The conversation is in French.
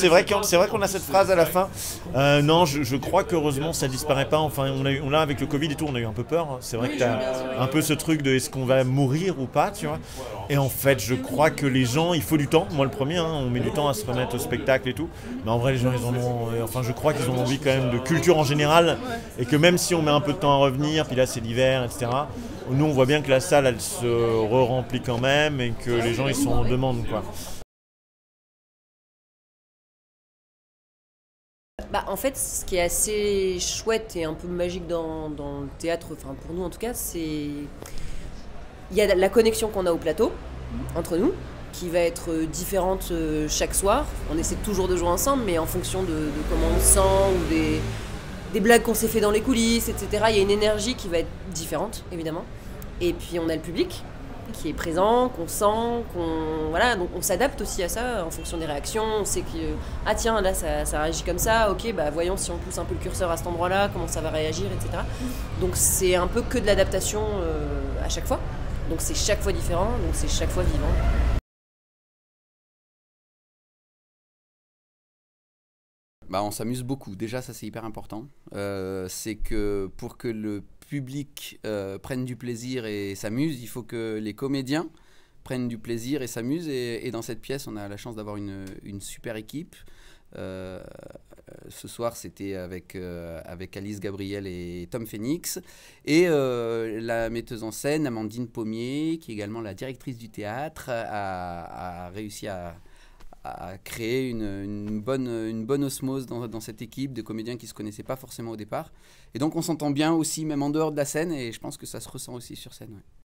c'est vrai qu'on a cette phrase à la fin. Non, je crois qu'heureusement ça disparaît pas. Enfin, on a avec le Covid et tout, on a eu un peu peur. C'est vrai que tu as un peu ce truc de est-ce qu'on va mourir ou pas, tu vois. Et en fait, je crois que les gens, il faut du temps. Moi, le premier, hein, on met du temps à se remettre au spectacle et tout. Mais en vrai, les gens, ils en ont. Enfin, je crois qu'ils ont envie quand même de culture en général. Et que même si on met un peu de temps à revenir, puis là, c'est l'hiver, etc. Nous, on voit bien que la salle, elle se re-remplit quand même et que les gens, ils sont en demande, quoi. Bah, en fait, ce qui est assez chouette et un peu magique dans le théâtre, enfin pour nous en tout cas, c'est il y a la connexion qu'on a au plateau entre nous, qui va être différente chaque soir. On essaie toujours de jouer ensemble, mais en fonction de comment on se sent ou des blagues qu'on s'est fait dans les coulisses, etc. Il y a une énergie qui va être différente, évidemment. Et puis on a le public qui est présent, qu'on sent, voilà, donc on s'adapte aussi à ça en fonction des réactions. On sait que ah tiens là ça réagit comme ça, ok bah voyons si on pousse un peu le curseur à cet endroit-là, comment ça va réagir, etc. Donc c'est un peu que de l'adaptation à chaque fois. Donc c'est chaque fois différent, donc c'est chaque fois vivant. Bah, on s'amuse beaucoup. Déjà, ça c'est hyper important. C'est que pour que le public prenne du plaisir et s'amuse, il faut que les comédiens prennent du plaisir et s'amusent. Et dans cette pièce, on a la chance d'avoir une super équipe. Ce soir, c'était avec Alice Gabriel et Tom Phoenix. Et la metteuse en scène, Amandine Pommier, qui est également la directrice du théâtre, a réussi à créer une bonne osmose dans cette équipe de comédiens qui ne se connaissaient pas forcément au départ. Et donc on s'entend bien aussi, même en dehors de la scène, et je pense que ça se ressent aussi sur scène. Ouais.